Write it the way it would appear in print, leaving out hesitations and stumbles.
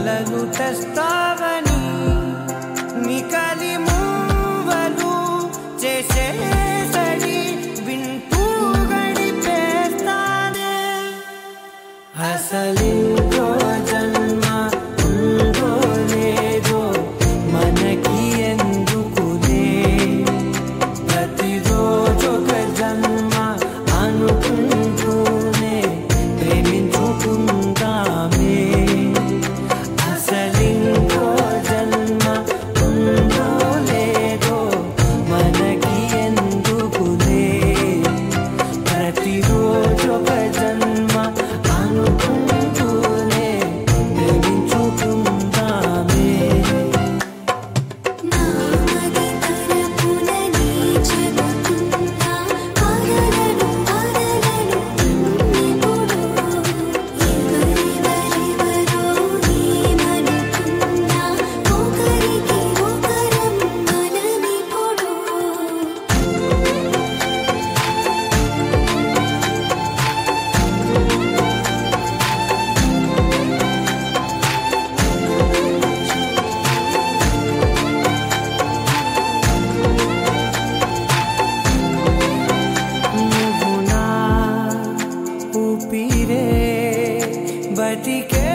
కలలు తెస్తావని మికలి మూవలు చేసేసడి వింటూ గడిపేస్తానే అసలింకో జన్మ ఉందో లేదో మనకి ఎందుకులే ప్రతిరోజు ఒక జన్మ అనుకుంటూనే ప్రేమించుకుందామే అసలింకో జన్మ ఉందో లేదో మనకి ఎందుకులే ప్రతిరోజు ఒక జన్మ అనుకుంటూనే ప్రేమించుకుందామే నామది తరపున నీ చెబుతున్నా వదలను నిన్నిప్పుడు ఎవరెవరెవరో నేననుకున్నా ఒకరికి ఒకరం మనమిప్పుడు నువ్వు నా ఊపిరే బతికే